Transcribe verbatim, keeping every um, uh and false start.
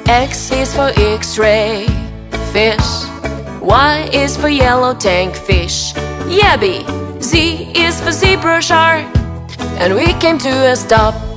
X is for X-ray fish, Y is for yellow tank fish, Yabby. Z is for zebra shark, and we came to a stop.